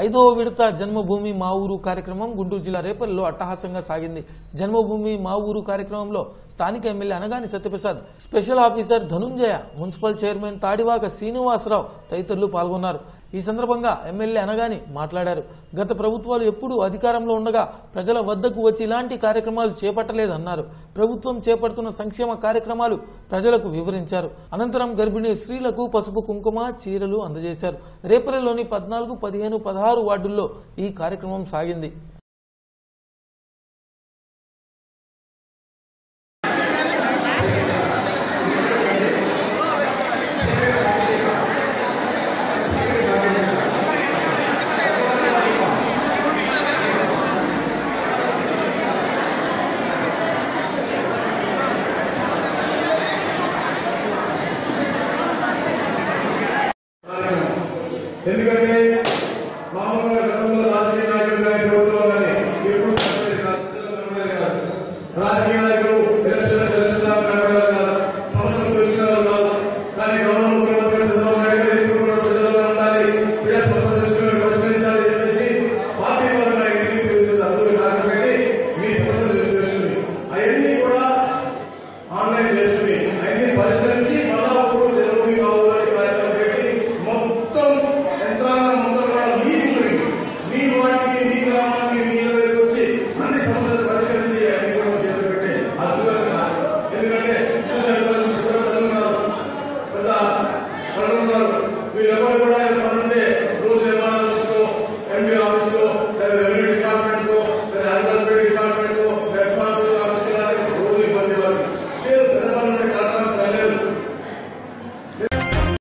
ఐదో విడత జన్మభూమి మా ఊరు కార్యక్రమం గుంటూరు జిల్లా రేపల్లిలో అట్టహాసంగా సాగింది. జన్మభూమి మా ఊరు కార్యక్రమంలో స్థానిక MLA Anagani Satyaprasad, special officer Dhanunjaya, municipal chairman Tadivaka Srinivasarao తదితరులు పాల్గొన్నారు. ఈ సందర్భంగా ఎమ్మెల్యే అనగాని మాట్లాడారు. గత ప్రభుత్వాలు ఎప్పుడూ అధికారంలో ఉండగా ప్రజల వద్దకు వచ్చి ఇలాంటి కార్యక్రమాలు చేపట్టలేదన్నారు. ప్రభుత్వం చేపడుతున్న సంక్షేమ కార్యక్రమాలు ప్రజలకు వివరించారు. అనంతరం గర్భిణీ స్త్రీలకు పసుపు కుంకుమ చీరలు అందజేశారు. రేపల్లిలోని 14, 15, 16 వార్డుల్లో ఈ కార్యక్రమం సాగింది. ఎందుకంటే మామూలుగా గతంలో రాజకీయ నాయకులు కానీ ప్రభుత్వం కానీ ఎప్పుడు రాజకీయ నాయకులు ఎలక్షన్ కనబడేవారు కాదు, సమస్యలు తెలుసుకునేవారు కాదు. కానీ గౌరవ ముఖ్యమంత్రి చంద్రబాబు నాయుడు గారు ఎప్పుడు కూడా ప్రజల్లో ఉండాలి, ప్రజా సమస్యలు తెలుసుకుని పరిష్కరించాలి చెప్పేసి పార్టీ పరంగా ఇంటికి అందరూ కార్యక్రమం పెట్టి మీ సమస్యలు తెలుసుకుని అవన్నీ కూడా ఆన్లైన్ చేసుకుని అవన్నీ పరిష్కరించి మళ్ళా ఇప్పుడు జన్మభూమి మా ఊరు కార్యక్రమం పెట్టి మొత్తం యంత్రాంగం మొత్తం కూడా మీ వాటికి మీ గ్రామానికి మీ దగ్గరికి వచ్చి అన్ని సమస్యలు పరిష్కరించి అన్ని కూడా చేతులు పెట్టి అద్భుతంగా. ఎందుకంటే పెద్ద పనులు ఉన్నారు, వీళ్ళెవరు కూడా పనుంటే రోజు నిర్మాణం చేసుకో, ఎంపీ